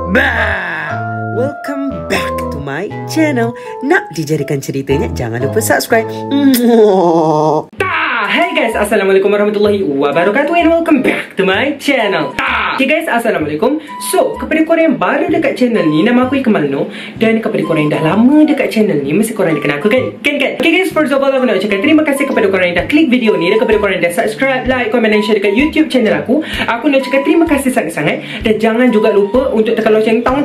Welcome back to my channel. Nak dijadikan ceritanya, jangan lupa subscribe. Hey guys, Assalamualaikum warahmatullahi wabarakatuh and welcome back to my channel. Okay guys, Assalamualaikum. So, kepada korang yang baru dekat channel ni, nama aku Ikmal Noor. Dan kepada korang yang dah lama dekat channel ni, mesti korang dah kenal aku kan? Kan? Okay guys, first of all aku nak ucapkan terima kasih kepada korang yang dah klik video ni. Dan kepada korang yang dah subscribe, like, comment dan share dekat YouTube channel aku. Aku nak ucapkan terima kasih sangat-sangat. Dan jangan juga lupa untuk tekan loceng tong.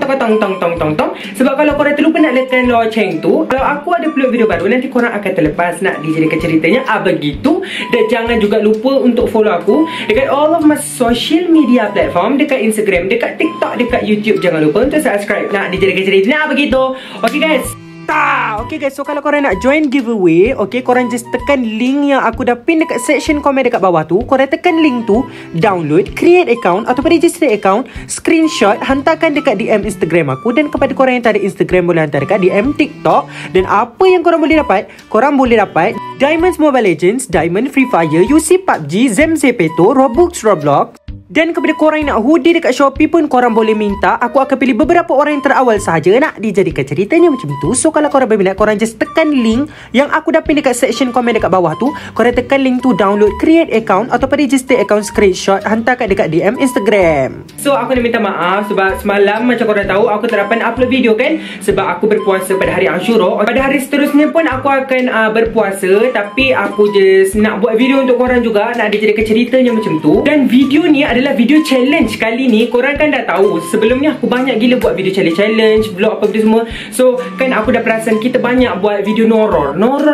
Sebab kalau korang terlupa nak tekan loceng tu, kalau aku ada upload video baru, nanti korang akan terlepas nak dijadikan ceritanya. Begitu. Dan jangan juga lupa untuk follow aku dekat all of my social media platform, dekat Instagram, dekat TikTok, dekat YouTube. Jangan lupa untuk subscribe nak dijadikan ceritanya. Begitu. Okay guys. Okay guys, so kalau korang nak join giveaway, okay, korang just tekan link yang aku dah pin dekat section komen dekat bawah tu. Korang tekan link tu, download, create account atau register account, screenshot, hantarkan dekat DM Instagram aku. Dan kepada korang yang tak ada Instagram, boleh hantar dekat DM TikTok. Dan apa yang korang boleh dapat? Korang boleh dapat Diamonds Mobile Legends, Diamond Free Fire, UC PUBG, Zem Zepeto, Robux Roblox. Dan kepada korang yang nak hoodie dekat Shopee pun korang boleh minta. Aku akan pilih beberapa orang yang terawal sahaja nak dijadikan ceritanya macam tu. So kalau korang berminat, korang just tekan link yang aku dah pin dekat section komen dekat bawah tu. Korang tekan link tu, download, create account atau register account, screenshot, hantarkan dekat DM Instagram. So aku nak minta maaf sebab semalam macam korang tahu aku tak dapat upload video kan, sebab aku berpuasa pada hari Ashura. Pada hari seterusnya pun aku akan berpuasa, tapi aku just nak buat video untuk korang juga, nak dijadikan ceritanya macam tu. Dan video ni adalah video challenge kali ni. Korang kan dah tahu sebelum ni aku banyak gila buat video challenge, vlog apa benda semua. So kan aku dah perasan kita banyak buat video noror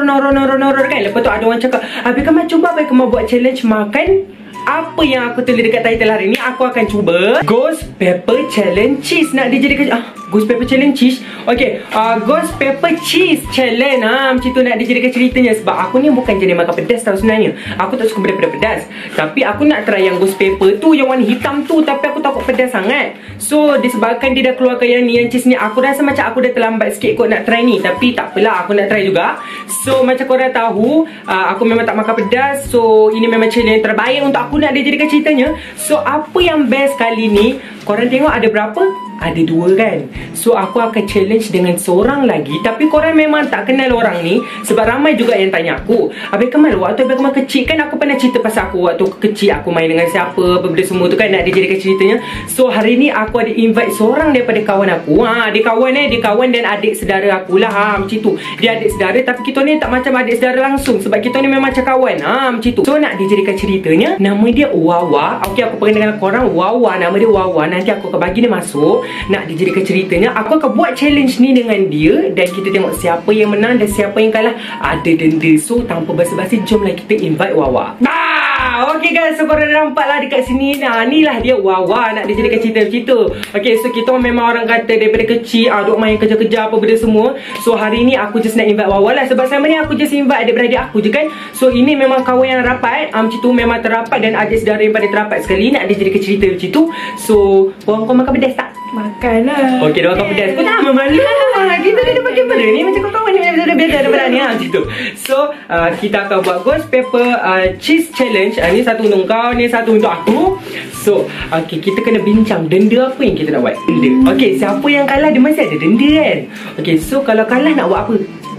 kan. Lepas tu ada orang cakap, "Habis kamu cuba baik kamu buat challenge makan." Apa yang aku tulis dekat title hari ni, aku akan cuba Ghost Pepper Challenge Cheese. Nak dijadikan Ghost Pepper Challenge Cheese. Okay, Ghost Pepper Cheese Challenge. Macam tu nak dijadikan ceritanya. Sebab aku ni bukan jenis makan pedas tau sebenarnya. Aku tak suka benda pedas. Tapi aku nak try yang Ghost Pepper tu, yang warna hitam tu. Tapi aku takut pedas sangat. So disebabkan dia dah keluarkan yang ni, yang cheese ni, aku rasa macam aku dah terlambat sikit kot nak try ni. Tapi tak apalah, aku nak try juga. So macam korang tahu, aku memang tak makan pedas. So ini memang challenge terbaik untuk aku nak dijadikan ceritanya. So apa yang best kali ni, korang tengok ada berapa? Ada 2 kan. So aku akan challenge dengan seorang lagi. Tapi korang memang tak kenal orang ni, sebab ramai juga yang tanya aku, "Habis Kamal, waktu Habis Kamal kecil kan aku pernah cerita pasal aku waktu kecil aku main dengan siapa, benda semua tu kan, nak dijadikan ceritanya." So hari ni aku ada invite seorang daripada kawan aku. Dia kawan dan adik saudara akulah. Macam tu. Dia adik saudara, tapi kita ni tak macam adik saudara langsung, sebab kita ni memang macam kawan. Macam tu. So nak dijadikan ceritanya, nama dia Wawa. Okay, aku perkenalkan korang, Wawa. Nama dia Wawa. Nanti aku akan bagi dia masuk. Nak dijadikan ceritanya, aku akan buat challenge ni dengan dia. Dan kita tengok siapa yang menang dan siapa yang kalah. Ada denda. So tanpa basa-basi, jomlah kita invite Wawa. Okay guys, so korang dah nampak lah dekat sini. Ni lah dia Wawa nak dijadikan cerita macam tu. Okay, so kita memang orang kata daripada kecil duk main kerja-kerja apa benda semua. So hari ni aku just nak invite Wawa lah. Sebab selama ni aku just invite adik-beradik aku je kan. So ini memang kawan yang rapat. Macam tu memang terapat. Dan adik saudara yang pada terapat sekali nak dijadikan cerita macam tu. So korang makan pedas tak? Makan lah. Okay, dia makan pedas. Kau tak malu. Kita dah pakai benda ni macam kau kawan ni biasa daripada ni macam tu. So kita akan buat Ghost Pepper Cheese Challenge. Ni satu untuk kau, ni satu untuk aku. So okay, kita kena bincang denda apa yang kita nak buat. Denda. Okay, siapa yang kalah dia mesti ada denda kan. Okay, so kalau kalah nak buat apa?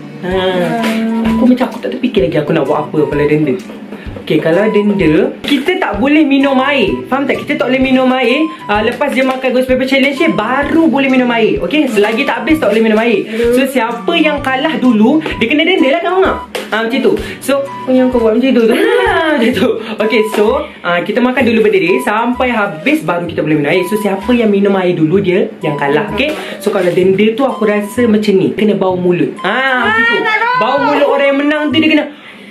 Aku macam aku tak terfikir lagi aku nak buat apa kalau denda. Okay, kalau denda, kita tak boleh minum air. Faham tak? Kita tak boleh minum air. Lepas dia makan Ghost Pepper Challenge ni, baru boleh minum air. Okay, selagi tak habis tak boleh minum air. So siapa yang kalah dulu, dia kena denda lah, kamu nak? Macam tu. So yang kau buat macam tu macam tu. Okay, so kita makan dulu berdiri sampai habis baru kita boleh minum air. So siapa yang minum air dulu, dia yang kalah. Okay, so kalau denda tu aku rasa macam ni, kena bau mulut. Macam tu. Bau mulut orang yang menang tu, dia kena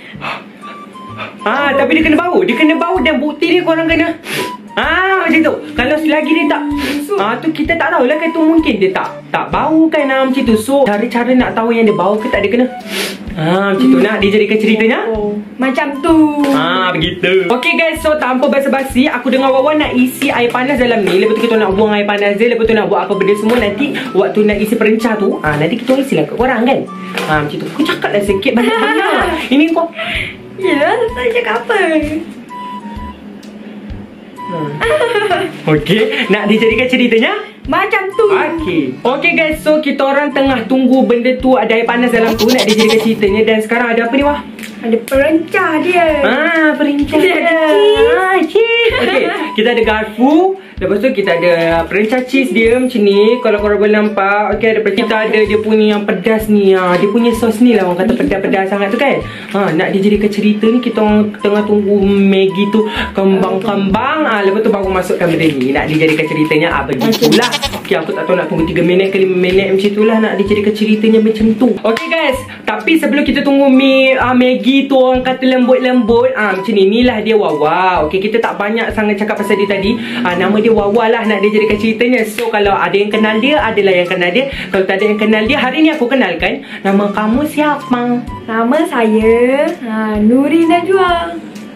tapi dia kena bau. Dia kena bau dan bukti dia korang kena macam tu. Kalau selagi dia tak tu kita tak tahulah kan, tu mungkin dia tak bau kan. Macam tu. So cara-cara nak tahu yang dia bau ke tak, dia kena macam tu. Nak dijadikan ceritanya macam tu. Begitu. Okay guys, so tanpa basa-basi, aku dengan Wawa nak isi air panas dalam ni. Lepas tu kita nak buang air panas dia. Lepas tu nak buat apa benda semua. Nanti waktu nak isi perencah tu, nanti kita isilah kat korang kan. Macam tu. Kau cakap lah sikit banyak-banyak. Ini kau. Yelah, tak cakap apa. Okey, nak dijadikan ceritanya? Macam tu. Okey guys, so kita orang tengah tunggu benda tu ada air panas dalam tu nak dijadikan ceritanya. Dan sekarang ada apa ni, Wah? Ada perencah dia. Perencah dia. Cheese. Okey, kita ada garpu. Lepas tu kita ada perencah cheese dia macam ni. Kalau korang boleh nampak. Okey, ada kita ada dia punya yang pedas ni. Dia punya sos ni lah orang kata pedas-pedas sangat tu kan. Nak dijadikan cerita ni kita orang tengah tunggu Maggi tu kembang-kembang. Lepas tu baru masukkan benda ni. Nak dijadikan ceritanya begitulah. Okey, aku tak tahu nak tunggu 3 minit ke 5 minit macam itulah nak dijadikan ceritanya macam tu. Okey guys, tapi sebelum kita tunggu Maggi tu orang kata lembut-lembut, macam ni, inilah dia Wawa. Okey, kita tak banyak sangat cakap pasal dia tadi. Nama dia Wawa lah nak dijadikan ceritanya. So kalau ada yang kenal dia, adalah yang kenal dia. Kalau tak ada yang kenal dia, hari ni aku kenalkan. Nama kamu siapa? Nama saya Nuri Najwa.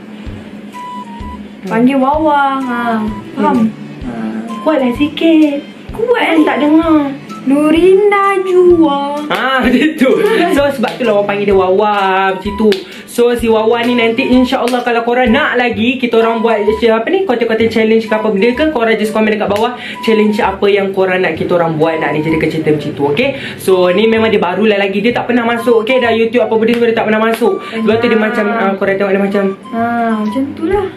Panggil Wawa. Faham? Kuatlah sikit. Kuat tak dengar. Nuri Najwa. Macam tu. So sebab tu lah orang panggil dia Wawa macam tu. So si Wawa ni nanti insya-Allah kalau korang nak lagi kita orang buat apa ni, konten-konten challenge ke apa benda ke, korang just komen dekat bawah challenge apa yang korang nak kita orang buat nak dijadikan cerita macam tu. Okey. So ni memang dia barulah lagi, dia tak pernah masuk. Okey, dah YouTube apa benda semua dia tak pernah masuk. Sebab tu dia macam korang tengok dia macam macam tu lah.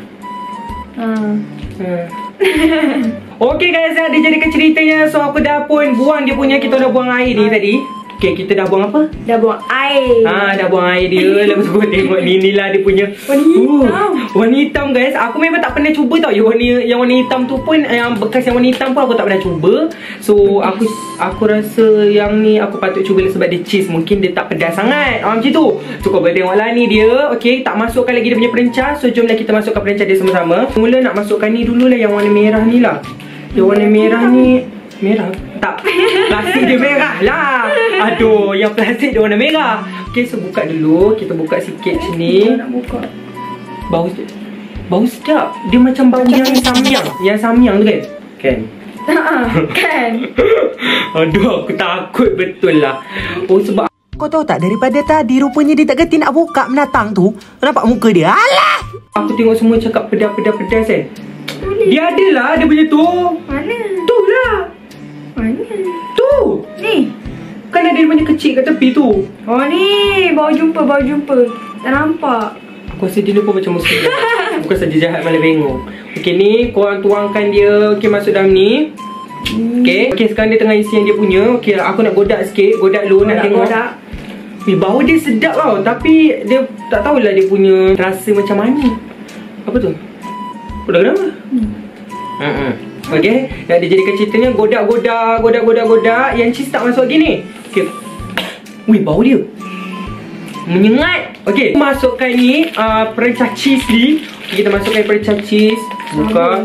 Okey guys, dah dijadikan ceritanya. So aku dah pun buang dia punya, kita dah buang air ni tadi. Okey, kita dah buang apa? Dah buang air. Dah buang air dia. Lepas tu kau tengok ni lah dia punya warna hitam. Warna hitam guys. Aku memang tak pernah cuba tau. Yang warna hitam tu pun, yang bekas yang warna hitam pun aku tak pernah cuba. So aku rasa yang ni aku patut cuba sebab dia cheese. Mungkin dia tak pedas sangat. Macam tu. So kau boleh tengok lah ni dia. Okey, tak masukkan lagi dia punya perencah. So jomlah kita masukkan perencah dia sama-sama. Mula nak masukkan ni dulu lah, yang warna merah ni lah. Yang warna merah ni merah? Tak, plastik dia merah lah. Aduh, yang plastik dia warna merah. Okay, so buka dulu. Kita buka sikit macam ni. Nak buka. Bau sedap. Dia macam bau yang samyang. Yang samyang tu kan? Kan? Aduh, aku takut betul lah. Sebab kau tahu tak, daripada tadi rupanya dia tak kerti nak buka menatang tu. Nampak muka dia? Alah! aku tengok semua cakap pedas-pedas kan. Dia ada lah, dia punya tu. Mana? Tu lah. Mana? Tu. Ni. Kan ada dia punya kecil kat tepi tu. Oh ni, baru jumpa. Tak nampak. Aku rasa dia pun macam musuh. Bukan saja jahat, malah bengong. Okey, ni korang tuangkan dia. Okey, masuk dalam ni. Okey, sekarang dia tengah isi yang dia punya. Okey, aku nak godak sikit. Godak dulu, nak tengok. Bau dia sedap tau. Tapi dia tak tahulah dia punya rasa macam mana. Apa tu? Godak kenapa? Okey, nak dijadikan ceritanya godak. Yang cheese tak masuk lagi ni. Okey. Wih, bau dia menyengat. Okey, masukkan ni perencah cheese ni. Okay, kita masukkan perencah cheese. Buka.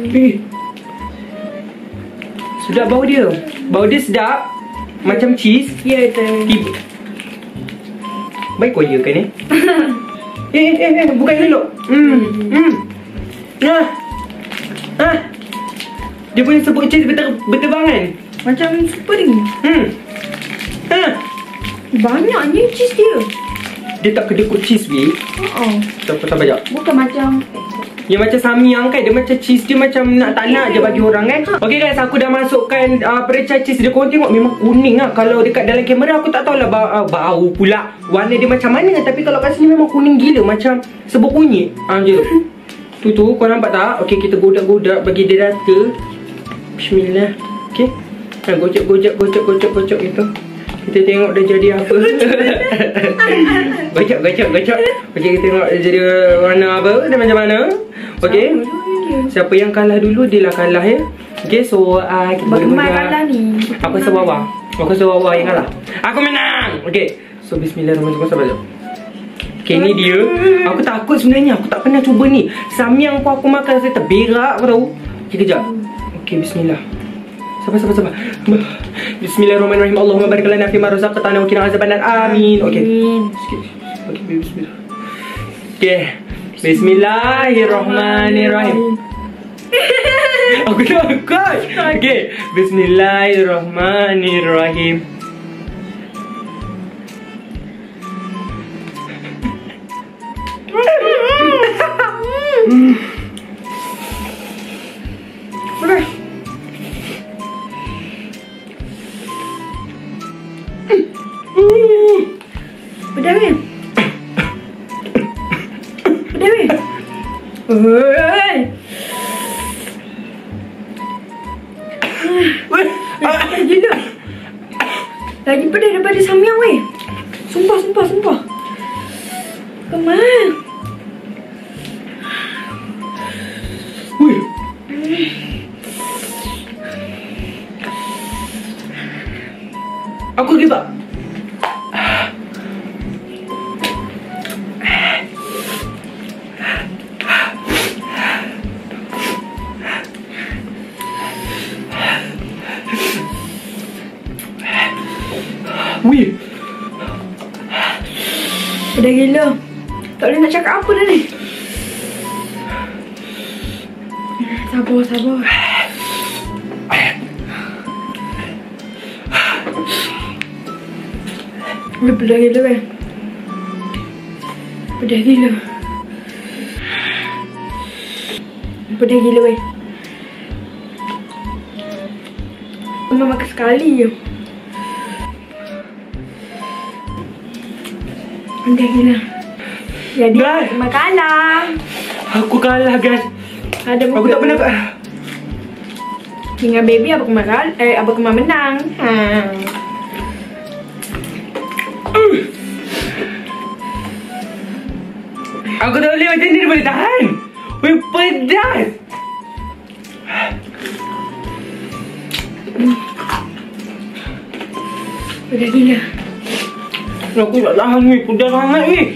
Sedap bau dia. Bau dia sedap. Macam cheese. Ya, betul. Baik kau ya kan ni? Bukan dulu. Dia punya sebut cheese berterbangan. Macam spring. Banyaknya cheese dia. Dia tak kedekut cheese weh. Sabar jap. Bukan macam yang macam samyang kan. Dia macam cheese. Dia macam tak nak je bagi orang kan. Okay guys, aku dah masukkan perencah cheese dia. Korang tengok memang kuning lah. Kalau dekat dalam kamera aku tak tahulah bau pula warna dia macam mana. Tapi kalau kat sini memang kuning gila. Macam sebut kunyit. Macam tu. Tu kau nampak tak? Okay, kita godak-godak bagi dia rata. Bismillah. Okay, gocok gitu. Kita tengok dia jadi apa. Gocok. Okay, kita tengok dia jadi warna apa. Dia macam mana. Okay, siapa yang kalah dulu, dia lah kalah ya. Okay, so kita bagaimana kalah ni? Aku rasa Wawa yang kalah. Aku menang. Okay, so bismillahirrahmanirrahim. Sabar jap. Okay, ni dia. Aku takut sebenarnya. Aku tak pernah cuba ni. Samyang pun aku makan rasa terberak. Aku tahu. Okay, kejap. Okay, bismillah. Sabar. Bismillahirrahmanirrahim. Allahumma barik lana fima razaqtana wa qina azabannar. Amin. Okey. Okey, bismillah. Okey. Bismillahirrahmanirrahim. Aku takut. Okey, bismillahirrahmanirrahim. Pedas weh. Pedas weh. Oi. Pedas gila. Lagi pedas daripada samyang weh. Sumpah. Kemana? Wih. Aku kita. Wih. Pedas gila. Tak boleh nak cakap apa dah ni. Sabar. Pedas gila weh. Pedas gila weh. Memang makan sekali je. Pedas gila. Jadi Guys. Mak kalah. Aku kalah guys. Ada Aku tak pernah. Dengan baby apa kemarin? Apa kemarin menang? Aku tak boleh macam ni, dia boleh tahan. Weh, pedas. Pedas gila. Aku tak tahan weh, pedas sangat weh.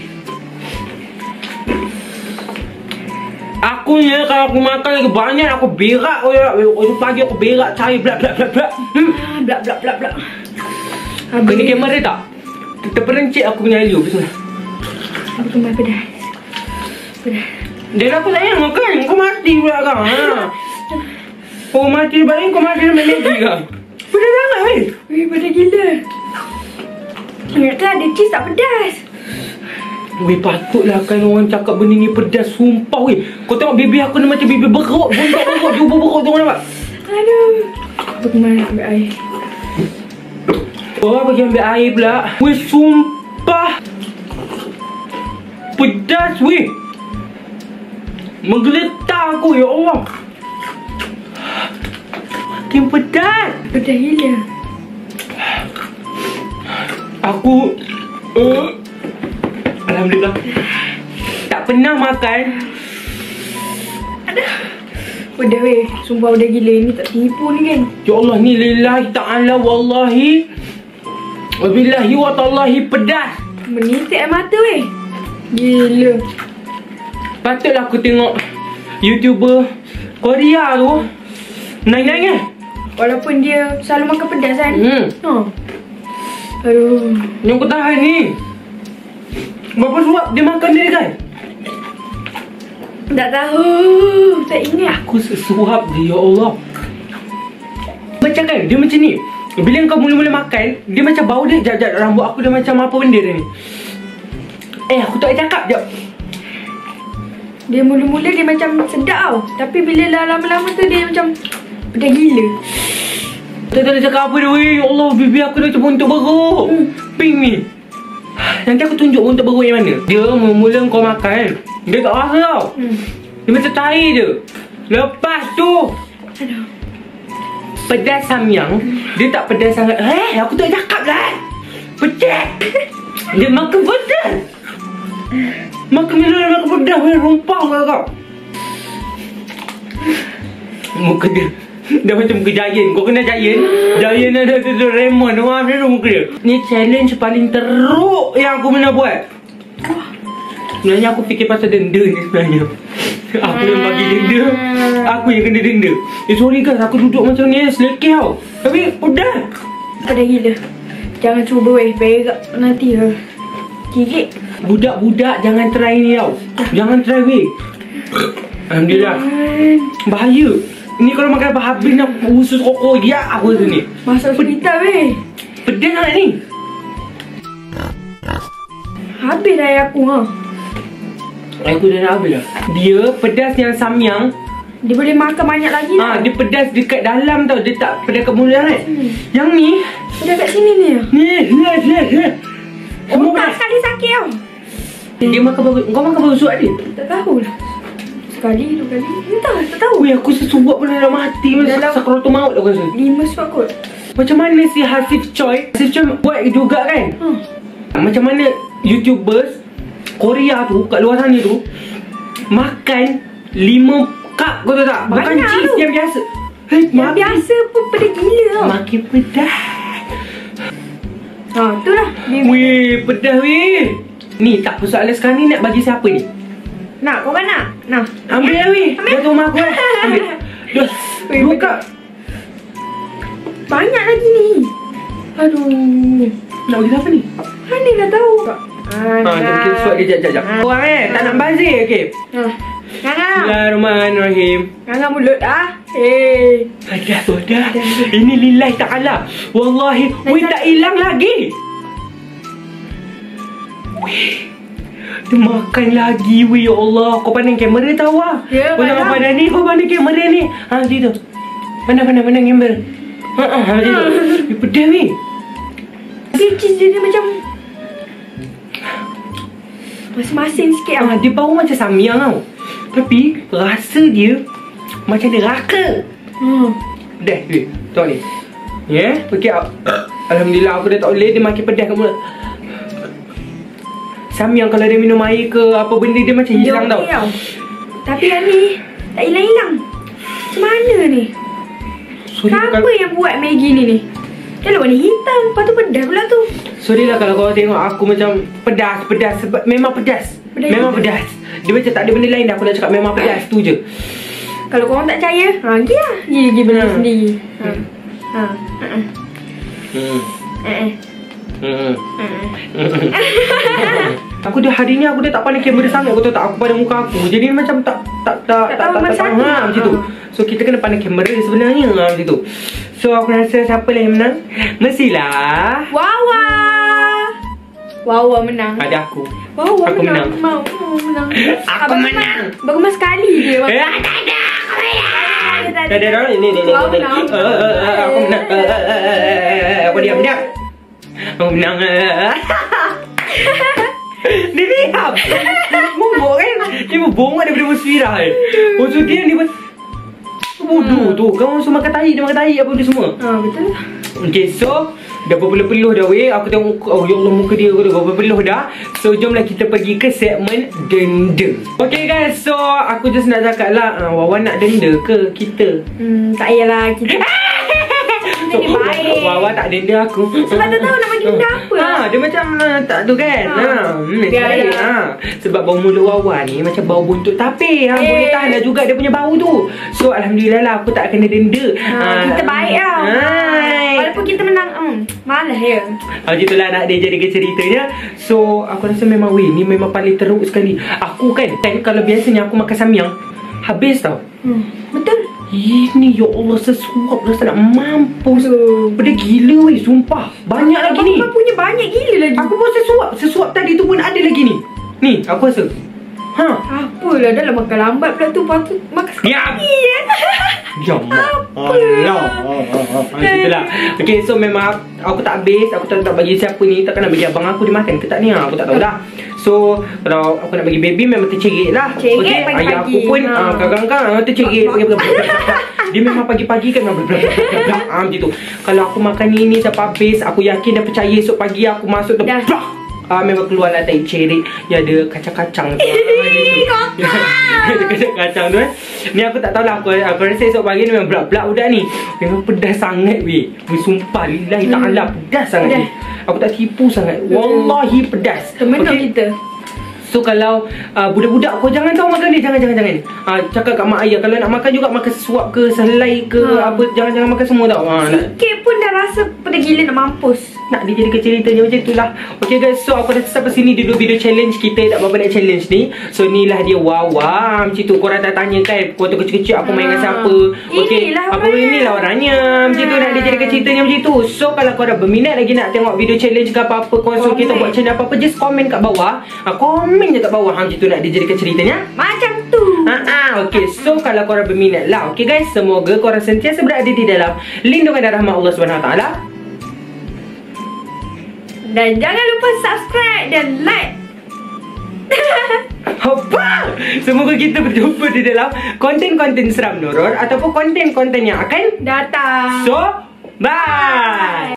Aku ni kalau aku makan lagi banyak aku berak. Waktu pagi aku berak cari blak. Blak. Kena kamera tak? Terperencit aku punya alu. Bismillah. Apa kemarin pedas? Dan aku sayang makan. Kau mati pula kau. Kau mati balik kau mati dalam lagi kau. Pedas sangat weh. Weh, pedas gila. Ternyata ada cheese tak pedas. Weh, patutlah kan orang cakap benda ni pedas. Sumpah weh. Kau tengok bibi aku ni macam bibi beruk. Bongkok. Cuba beruk tengok nampak. Aduh. Apa kemarin ambil air? Oh, bagi ambil air pula. Weh, sumpah. Pedas weh. Menggeletar aku, ya Allah. Makin pedas. Pedas gila. Aku Alhamdulillah tak pernah makan. Pedas weh. Sumpah pedas gila. Ni tak tipu ni kan. Ya Allah, ni lillahi ta'ala wallahi wabillahi wa tallahi pedas. Menitik air mata weh. Gila. Patutlah aku tengok YouTuber Korea tu naik-naik kan. Walaupun dia selalu makan pedas kan. Aduh. Yang aku tahan ni berapa suap dia makan dia kan? Tak tahu. Tak ingat. Aku sesuap dia, ya Allah. Macam kan, dia macam ni. Bila kau mula-mula makan, dia macam bau dia. Jap, rambut aku dah macam apa benda dia ni. Aku tak boleh cakap, jap. Dia mula-mula dia macam sedap tau. Tapi bila dah lama-lama tu dia macam pedas gila. Tak boleh cakap apa dia, weh. Ya Allah, bibi aku dah macam untuk beruk. Pink ni. Nanti aku tunjuk untuk beruk yang mana. Dia mula-mula kau makan, dia tak rasa tau. Dia macam cair je. Lepas tu pedas samyang. Dia tak pedas sangat. Aku tak cakap lah. Pedas. Dia makan pedas. Makan makan pedas. Rumpah kau. Muka dia dah macam muka Giant. Kau kenal Giant? Giant ada Doraemon. Macam tu muka dia. Ni challenge paling teruk yang aku pernah buat. Sebenarnya aku fikir pasal denda ni sebenarnya. Aku yang bagi denda. Aku yang kena denda. Sorry guys, aku duduk macam ni selekeh tau. Tapi pedas. Pedas gila. Jangan cuba weh. Berak nanti lah. Gigit. Budak-budak jangan try ni tau. Jangan try weh. Alhamdulillah. Bahaya. Ni kalau makan habis nak usus kokok dia aku rasa ni. Masuk hospital weh. Pedas sangat ni. Habis dah air aku ha. Aku dah nak habis lah. Dia pedas yang samyang. Dia boleh makan banyak lagi lah. Dia pedas dekat dalam tau. Dia tak pedas kat mulut sangat. Yang ni Pedas kat sini ni. Ni. Oh, tak sekali sakit tau. Dia makan baru. Kau makan baru suap dia? Tak tahulah. Sekali, 2 kali. Entah, tak tahu. Weh, aku sesuap pun dah mati. Dalam- Sakaratul maut aku rasa. 5 suap kot. Macam mana si Hasif Choi buat juga kan? Macam mana YouTubers Korea tu kat luar sana tu makan 5 cup, kau tahu tak? Bukan Banyak cheese tu. yang biasa. Yang biasa pun pedas gila tau. Makin pedas. Tu lah. Weh, pedas weh. Ni tak persoalan sekarang ni nak bagi siapa ni? Nak, kau kan nak? Nah. Ambil lah weh. Dah tu rumah aku kan. Ambil. Dah. Weh, 2 cup. Banyak lagi ni. Aduh. Nak bagi siapa ni? Mana dah tahu. Jom kita suap dia jap. Orang tak nak bazir, okey? Nganga. Bismillahirrahmanirrahim. Nganga mulut ah. Dah. Ini lillahi ta'ala. Wallahi, weh tak hilang lagi. Weh, dia makan lagi weh, ya Allah. Kau pandang kamera tahu ah. Ya, Kau jangan pandang. pandang ni, kau pandang kamera ni. Macam tu. Pandang kamera. Macam tu. Dia pedas weh. Tapi cheese dia macam masing-masing sikit tau. Dia bau macam samyang tau. Tapi rasa dia macam neraka. Dah weh. Tengok ni. Ya, okey. Alhamdulillah aku dah tak boleh, dia makin pedas kat mulut. Samyang kalau dia minum air ke apa benda dia macam hilang Dia tau. okey Tapi yang ni tak hilang-hilang. Macam mana ni? Sorry Siapa yang buat Maggi ni? Kalau warna hitam, lepas tu pedas pula tu. sorry lah kalau kau tengok aku macam pedas sebab memang pedas. Memang pedas. Dia macam tak ada benda lain dah aku nak cakap, memang pedas tu je. Kalau korang tak percaya, pergi lah. Pergi benda sendiri. Aku dah hari ni aku dah tak pandang kamera sangat, kau tahu tak, aku pandang muka aku. Jadi macam tak tahu mana macam tu. So kita kena pandang kamera dia sebenarnya macam tu. So aku rasa siapa lah yang menang? Mestilah Wawa menang. ada aku. Wawa Aku menang. Mau menang. Aku menang. Baru mas sekali je. Tak ada. Aku menang. Ini. Wawa menang. Aku menang. Aku diam. Aku menang. Dia diam. Bombok kan. Dia berbongak daripada bersirah kan. Maksud dia ni bodoh tu. Kau langsung makan tahi. Dia makan tahi apa benda semua. Betul lah. Okay, so dah berpeluh-peluh dah weh. Aku tengok, oh ya Allah, muka dia berpeluh dah. So jomlah kita pergi ke segmen denda. Okay guys, so aku just nak cakap lah, Wawan nak denda ke kita? Tak payahlah kita. So, Dia baik. Wawan tak denda aku. Sebab tak tahu nak bagi denda apa. Dia macam tak tu kan. Biar. Sebab bau mulut Wawan ni macam bau buntut tape. Boleh tahan lah juga dia punya bau tu. So alhamdulillah lah aku tak kena denda. Kita baik lah. Walaupun kita menang, malah ya. Macam itulah nak dia jadikan ceritanya. So aku rasa memang weh, ni memang paling teruk sekali. Aku kan kalau biasanya aku makan samyang habis tau. Betul. Ini ya Allah, sesuap rasa nak mampus. Aduh. Benda gila weh, sumpah. Banyak lagi ni. Abang punya banyak gila lagi. Aku pun sesuap tadi tu pun ada lagi ni. Ni aku rasa. Apalah, dah lah makan lambat pula tu. Patut makan sekali je. Diam. Allah. Itulah. Okay, so memang aku tak habis. Aku tak bagi siapa ni. Takkan nak bagi abang aku dia makan ke tak ni? Aku tak tahu dah. So kalau aku nak bagi baby memang tercerit lah. Cerit pagi-pagi. Ayah aku pun kadang-kadang tercerit. Dia memang pagi-pagi kan macam tu. Kalau aku makan ni sampai habis, aku yakin dah percaya esok pagi aku masuk dah. Memang keluar lah tai cerit. Ya ada kacang-kacang tu. Ada kacang-kacang tu Ni aku tak tahulah. Aku rasa esok pagi ni memang belak-belak budak ni. Memang pedas sangat weh. Sumpah lillahi ta'ala pedas sangat. Aku tak tipu sangat. Wallahi pedas. Temenang kita. So kalau budak-budak kau jangan kau makan ni. Jangan. Cakap kat mak ayah kalau nak makan juga makan sesuap ke sehelai ke apa, jangan makan semua tau. Sikit pun dah rasa pada gila nak mampus. Nak dijadikan ceritanya macam itulah. Okay guys, so aku dah sampai sini dulu video challenge kita. Tak apa-apa nak challenge ni. So inilah dia Wawa. Macam tu korang tak tanya kan waktu kecil-kecil aku main dengan siapa. Okay, inilah orangnya. Macam tu nak dijadikan ceritanya macam tu. So kalau korang berminat lagi nak tengok video challenge ke apa-apa, so kita buat channel apa-apa, just komen kat bawah. Komen je kat bawah. Macam tu nak dijadikan ceritanya macam tu. Okay, so kalau korang berminat lah. Okay guys, semoga korang sentiasa berada di dalam lindungan dan rahmat Allah SWT. Dan jangan lupa subscribe dan like. Apa? Semoga kita berjumpa di dalam konten-konten seram horor ataupun konten-konten yang akan Datang. So, bye!